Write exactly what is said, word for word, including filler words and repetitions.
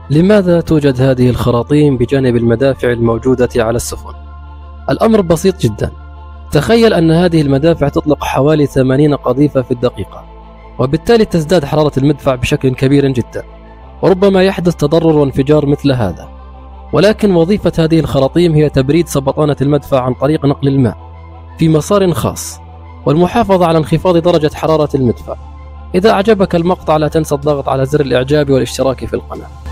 لماذا توجد هذه الخراطيم بجانب المدافع الموجودة على السفن؟ الأمر بسيط جدا. تخيل أن هذه المدافع تطلق حوالي ثمانين قذيفة في الدقيقة، وبالتالي تزداد حرارة المدفع بشكل كبير جدا، وربما يحدث تضرر وانفجار مثل هذا. ولكن وظيفة هذه الخراطيم هي تبريد سبطانة المدفع عن طريق نقل الماء في مسار خاص، والمحافظة على انخفاض درجة حرارة المدفع. إذا أعجبك المقطع لا تنسى الضغط على زر الإعجاب والاشتراك في القناة.